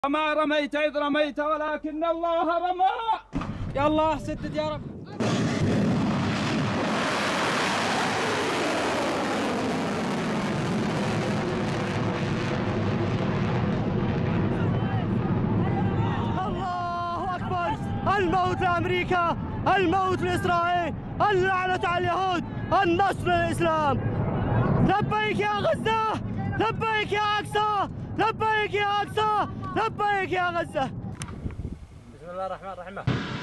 وما رميت إذ رميت ولكن الله رمى. يا الله سدد يا رب. الله أكبر. الموت لأمريكا، الموت لإسرائيل، اللعنة على اليهود، النصر للإسلام. لبيك يا غزة، لبيك يا أقصى، لبيك يا أقصى، لبيك يا غزة. بسم الله الرحمن الرحيم.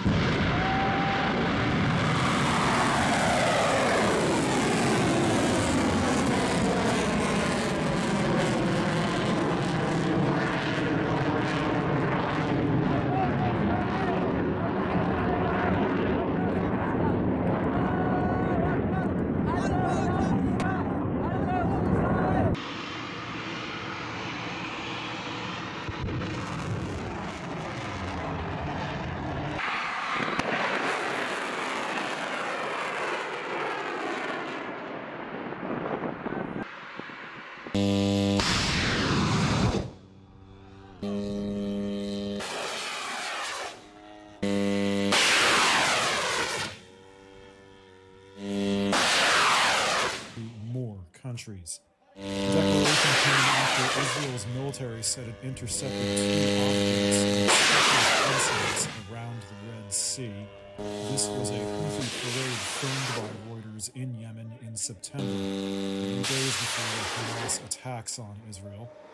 More countries. The declaration came after Israel's military said it intercepted two offensives around the Red Sea. This was a Houthi parade filmed by Reuters in Yemen in September, 3 days before the Hamas attacks on Israel.